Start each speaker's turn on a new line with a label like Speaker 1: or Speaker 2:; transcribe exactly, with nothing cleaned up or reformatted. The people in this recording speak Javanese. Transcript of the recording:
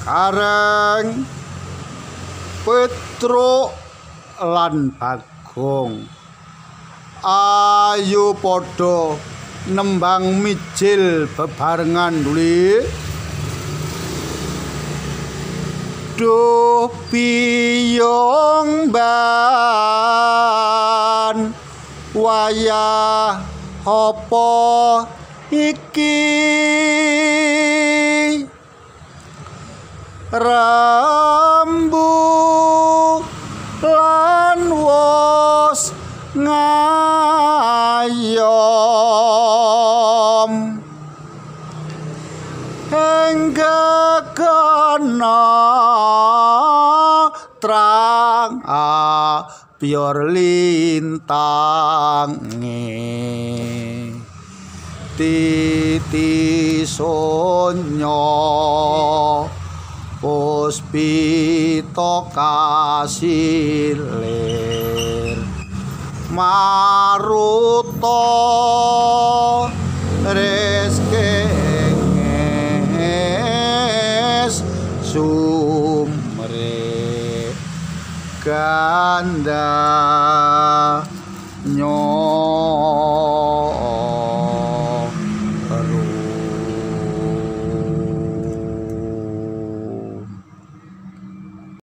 Speaker 1: Kareng Petruk lan Bagong ayo padha nembang mijil bebarengan nuli. Duh piyong ban wayah apa iki rambu lan wos ngayom hingga kena terang apior lintange titi sonyo puspita kasilir maruta rezeki sumre ganda.